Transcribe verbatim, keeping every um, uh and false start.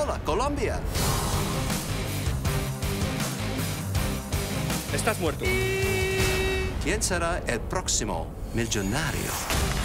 Hola, Colombia. Estás muerto. ¿Quién será el próximo millonario?